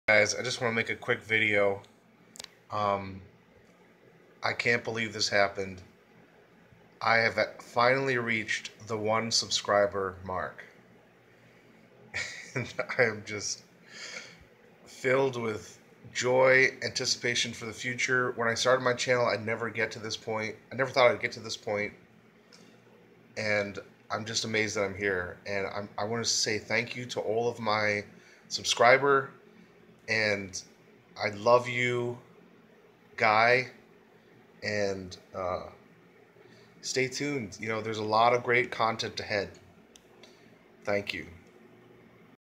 Guys, I just want to make a quick video. Um, I can't believe this happened. I have finally reached the 1 subscriber mark. And I am just filled with joy, anticipation for the future. When I started my channel, I'd never get to this point. I never thought I'd get to this point. And I'm just amazed that I'm here. And I want to say thank you to all of my subscriber. And I love you, Guy. And stay tuned. There's a lot of great content ahead. Thank you.